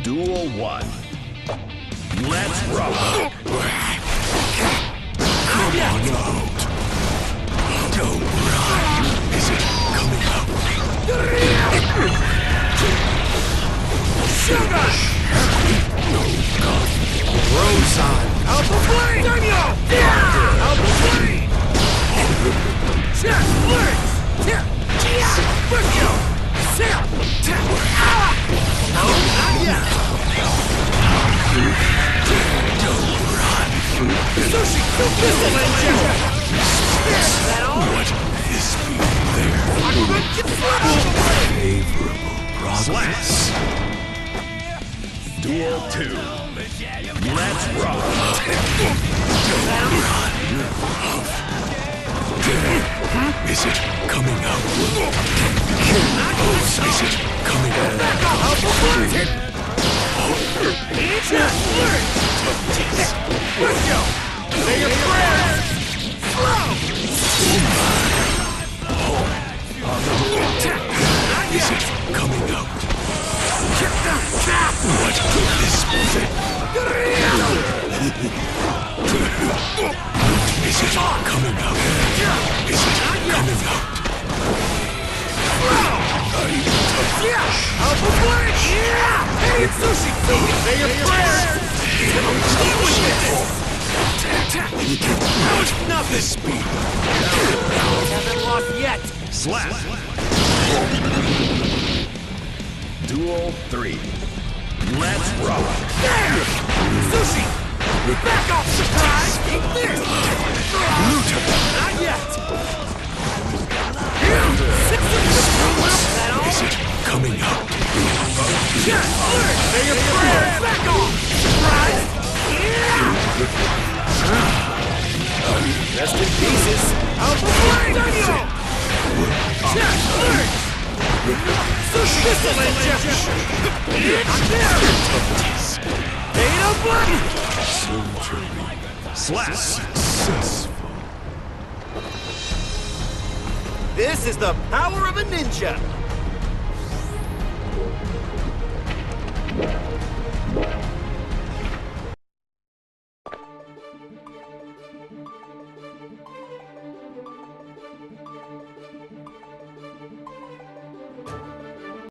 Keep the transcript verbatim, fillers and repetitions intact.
Duel one. Let's rock! Come on out! Don't run! Is it coming out? Sugar! Rosan! Alpha Blade! Daniel! Alpha Blade! Chest! Blitz! Busio! No, not yet! Don't run! Sushi! Missile injection! Is that all? What is there? Favorable progress. Duel two. Let's rock! Don't run! Is it coming out? Is it coming out? Alpha Blade! Chest! Blitz! Busio! Say your prayers! Slow! Is it coming out? What is it? Is it coming out? Is it coming out? Alpha Blade! Yeah! Hey, it's Sushi! Say your prayers! Deal with this! Not this speed! Haven't lost yet! Slap! Duel three. Let's rock! There! Sushi! Back off, surprise! Eat this! Not yet! That all? Is it coming out? Yes! Say your prayers! Back off! Surprise! Yeah! Rest in pieces! Alpha Blade! Daniel! Yes! Sushi! Missile injection! I'm there! Beta Blade! Slap! Successful. This is the power of a ninja!